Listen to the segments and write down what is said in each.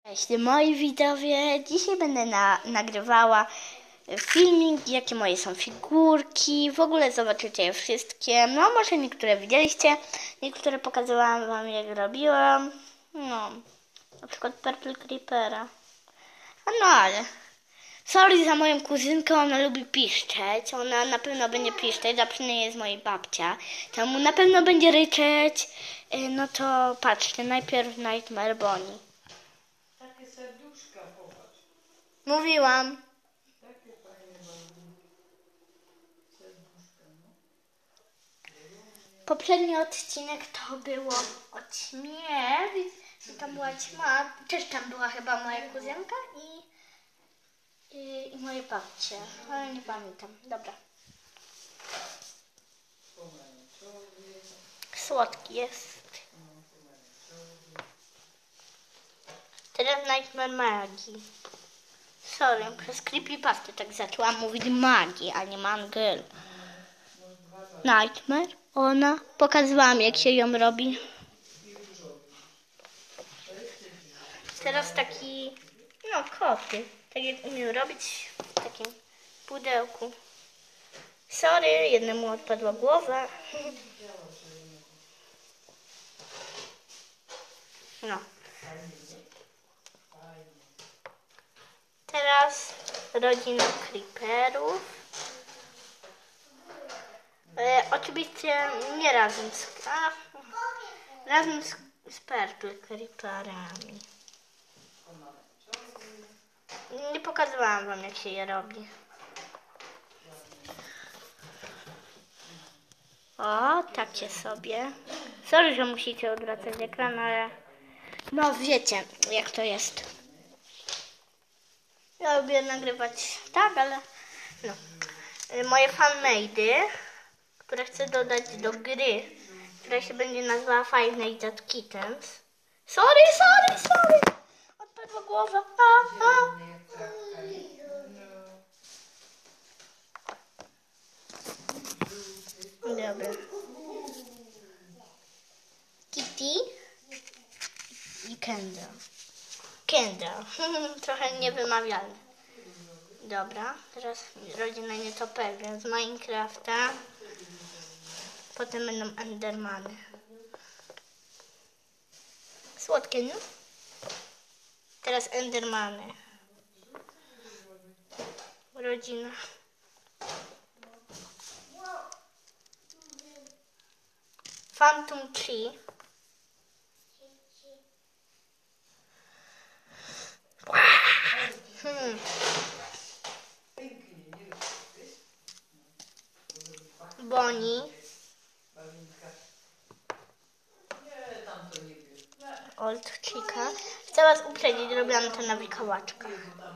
Cześć moi widzowie, dzisiaj będę nagrywała filmik, jakie moje są figurki, w ogóle zobaczycie je wszystkie, no może niektóre widzieliście, niektóre pokazywałam wam jak robiłam, no, na przykład Purple Creepera, no ale, sorry za moją kuzynkę, ona lubi piszczeć, ona na pewno będzie piszczeć, a przynajmniej jest mojej babcia, temu na pewno będzie ryczeć, no to patrzcie, najpierw Nightmare Bonnie. Serduszka, popatrz. Mówiłam. Takie fajne bardzo. Serduszka, no. Poprzedni odcinek to było o ćmie, że tam była ćma. Też tam była chyba moja kuzynka i moje babcie. Ale nie pamiętam. Dobra. Słodki jest. Teraz Nightmare Magii. Sorry, przez creepypasty tak zaczęłam mówić magii, a nie mangel. Nightmare, ona. Pokazywałam jak się ją robi. Teraz taki, no koty. Tak jak umiem robić w takim pudełku. Sorry, jednemu odpadła głowa. No. Teraz rodzina creeperów. Oczywiście nie razem z Purple Creeperami. Nie pokazywałam wam jak się je robi. O, takie sobie. Sorry, że musicie odwracać ekran, ale no wiecie jak to jest. Ja lubię nagrywać tak, ale no. Moje fanmade'y, które chcę dodać do gry, która się będzie nazywała Five Nights at Kittens. Sorry! Odpadła głowa. Dobra. Kitty i Kendall. Trochę niewymawialne. Dobra, teraz rodzina nietoperza z Minecrafta. Potem będą Endermany. Słodkie, nie? Teraz Endermany. Rodzina. Phantom Tree. Bonnie. Old Chica. Chcę was uprzedzić, robiłam to na wilkołaczkach.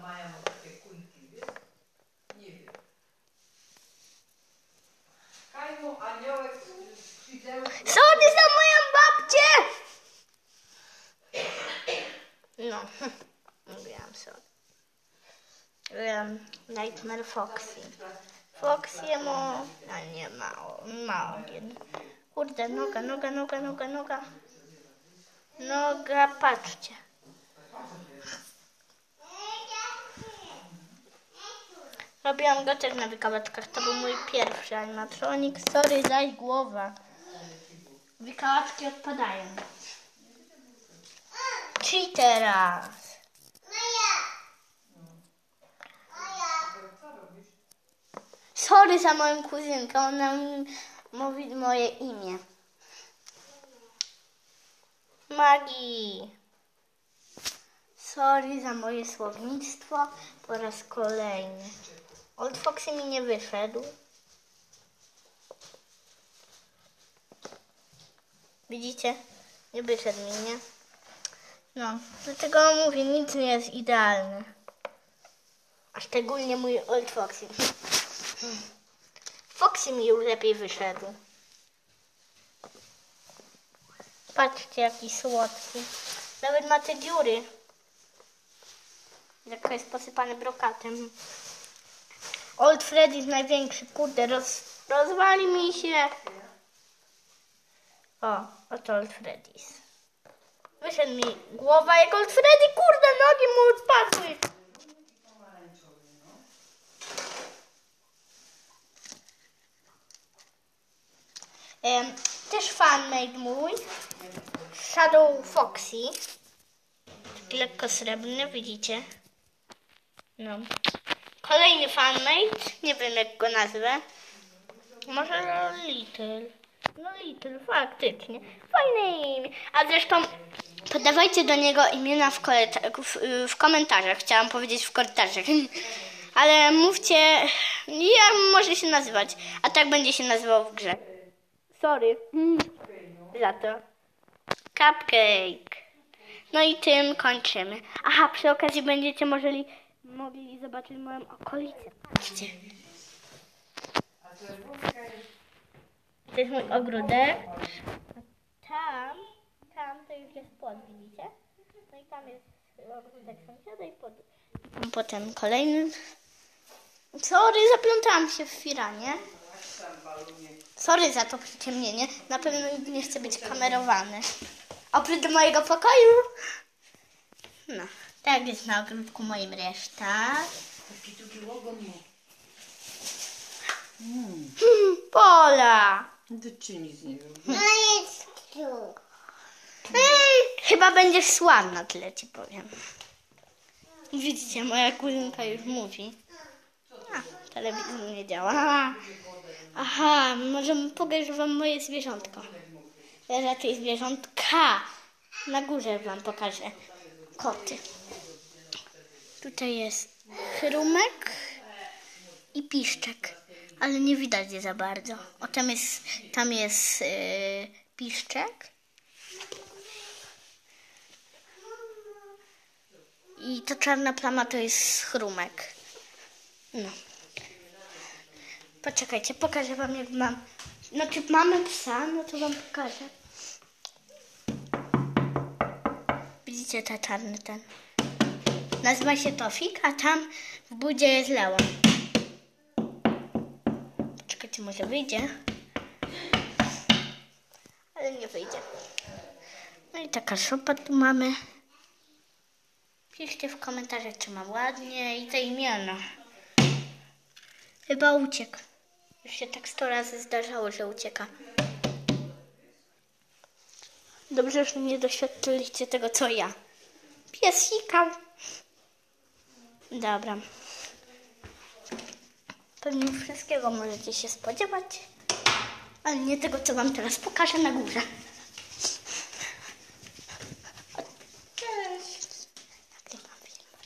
Sorry za moją babcię! No, mówiłam sobie. Nightmare Foxy. Foxy'emu, a nie ma ogień. Kurde, noga. Noga, patrzcie. Robiłam go też na wykałeczkach. To był mój pierwszy animatronik. Sorry, daj głowa. Wykałaczki odpadają. Czyli teraz. Sorry za moją kuzynkę, ona mówi moje imię. Magii. Sorry za moje słownictwo po raz kolejny. Old Foxy mi nie wyszedł. Widzicie? Nie wyszedł mi, nie? No, dlatego mówię, nic nie jest idealne. A szczególnie mój Old Foxy. Foxy mi już lepiej wyszedł. Patrzcie, jaki słodki. Nawet ma te dziury. Jak jest posypany brokatem. Old Freddy jest największy. Kurde, rozwali mi się. O, oto Old Freddy's. Wyszedł mi głowa jak Old Freddy, kurde no! fanmade mój. Shadow Foxy. Taki lekko srebrny, widzicie? No. Kolejny fanmade. Nie wiem jak go nazwę. Może Little. No Little, faktycznie. Fajne imię. A zresztą podawajcie do niego imiona w komentarzach. Chciałam powiedzieć w komentarzach. Ale mówcie, jak może się nazywać. A tak będzie się nazywał w grze. Sorry za to. Cupcake. No i tym kończymy. Aha, przy okazji będziecie mogli zobaczyć moją okolicę. Patrzcie. To jest mój ogródek. A tam to już jest płot, widzicie? No i tam jest ogródek sąsiada i pod... Potem kolejny. Sorry, zaplątałam się w firanie. Sorry za to przyciemnienie. Na pewno nie chcę być kamerowany. Oprócz mojego pokoju. No, tak jest na ogródku moim reszta. Pola. Ty nic nie wiem. No jest tu. Chyba będziesz sławna, tyle ci powiem. Widzicie, moja kuzynka już mówi. A, telewizor nie działa. Aha, może pokażę wam moje zwierzątko. Raczej zwierzątka. Na górze wam pokażę. Koty. Tutaj jest chrumek i piszczek. Ale nie widać je za bardzo. O, tam jest piszczek. I ta czarna plama to jest chrumek. No. Poczekajcie, pokażę wam jak mam. Znaczy mamy psa, no to wam pokażę. Widzicie ten czarny ten. Nazywa się Tofik, a tam w budzie jest Leon. Poczekajcie, może wyjdzie. Ale nie wyjdzie. No i taka szopa tu mamy. Piszcie w komentarzach, czy mam ładnie i te imiona. Chyba uciekł. Już się tak 100 razy zdarzało, że ucieka. Dobrze, że nie doświadczyliście tego, co ja. Pies sikał. Dobra. Pewnie wszystkiego możecie się spodziewać. Ale nie tego, co wam teraz pokażę na górze. Cześć. Nagrywam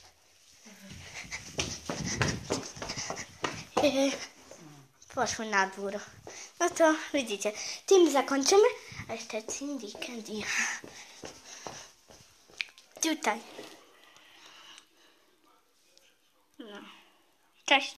film. Poszły na dwór. No to widzicie. Tym zakończymy. A jeszcze Cindy Candy. Tutaj. No. Cześć.